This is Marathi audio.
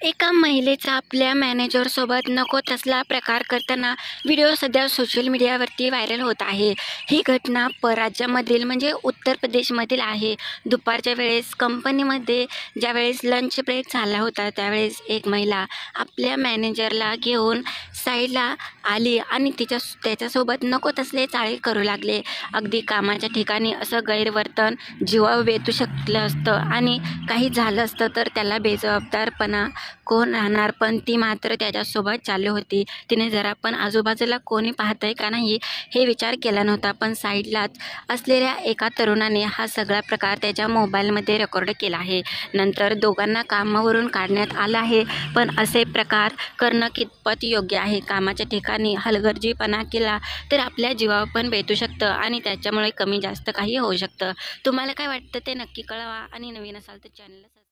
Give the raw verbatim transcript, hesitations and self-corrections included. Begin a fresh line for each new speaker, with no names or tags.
एका महिलेचा आपल्या मॅनेजरसोबत नको तसला प्रकार करताना व्हिडिओ सध्या सोशल मीडियावरती व्हायरल होत आहे. ही घटना परराज्यामधील म्हणजे उत्तर प्रदेशमधील आहे. दुपारच्या वेळेस कंपनीमध्ये ज्यावेळेस लंच ब्रेक झाला होता त्यावेळेस एक महिला आपल्या मॅनेजरला घेऊन साईडला आली आणि तिच्या त्याच्यासोबत नको तसले चाळे करू लागले. अगदी कामाच्या ठिकाणी असं गैरवर्तन जीवावर बेतू शकलं असतं आणि काही झालं असतं तर त्याला बेजबाबदारपणा कोण राहणार, पण ती मात्र त्याच्यासोबत चालली होती. तिने जरा पण आजूबाजूला कोणी पाहतंय का नाही हे विचार केला नव्हता. पण साईडलाच असलेल्या एका तरुणाने हा सगळा प्रकार त्याच्या मोबाईलमध्ये रेकॉर्ड केला आहे. नंतर दोघांना कामावरून काढण्यात आलं आहे. पण असे प्रकार करणं कितपत योग्य आहे? कामाच्या ठिकाणी हलगर्जीपणा केला तर आपल्या जीवावर पण बेतू शकतं आणि त्याच्यामुळे कमी जास्त काही होऊ शकतं. तुम्हाला काय वाटतं ते नक्की कळवा आणि नवीन असाल तर चॅनलला